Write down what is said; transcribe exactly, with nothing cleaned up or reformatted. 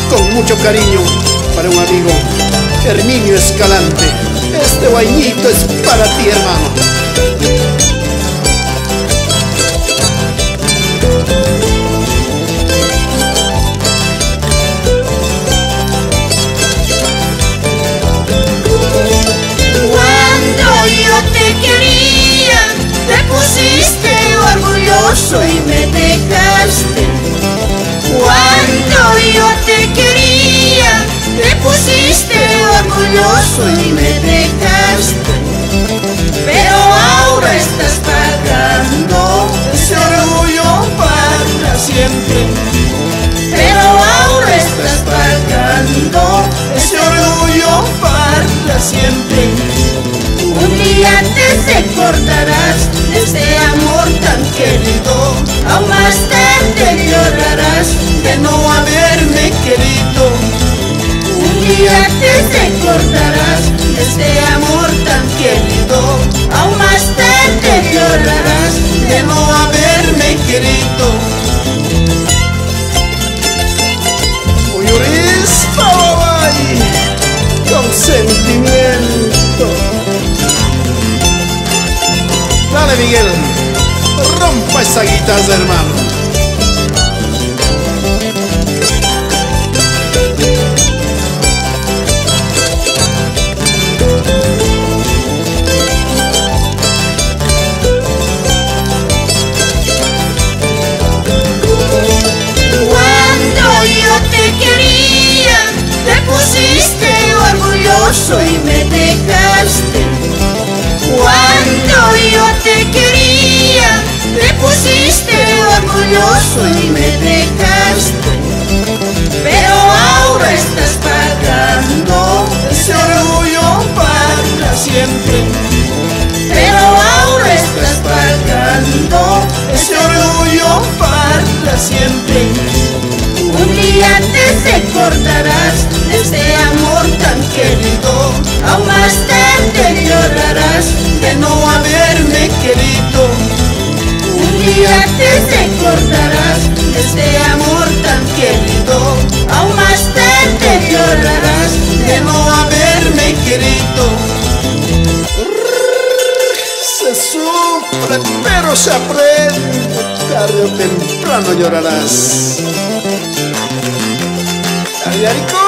con mucho cariño para un amigo, Herminio Escalante. Este guañito es para ti, hermano. Y me dejaste. Cuando yo te quería, te pusiste orgulloso y me dejaste. Pero ahora estás pagando ese orgullo para siempre. Pero ahora estás pagando ese orgullo para siempre. Un día te recordarás de este amor tan querido, aún más tarde llorarás de no haberme querido. Un día te recordarás de este amor tan querido, aún más tarde llorarás de no haberme querido. Uyuris Pawaway, con sentimiento. Dale, Miguel, rompa esa guitarra, hermano. Cuando yo te quería, te pusiste orgulloso y me dejaste. Cuando yo te quería, te pusiste orgulloso y me dejaste. Pero ahora estás pagando ese orgullo para siempre. Pero ahora estás pagando ese orgullo para siempre. Un día te recordarás de este amor tan querido, aún más tarde llorarás de no haberme querido. Un día te recordarás de este amor tan querido, aún más tarde llorarás de no haberme querido. Se sufre, pero se aprende. Tarde o temprano llorarás. Dale, Arico.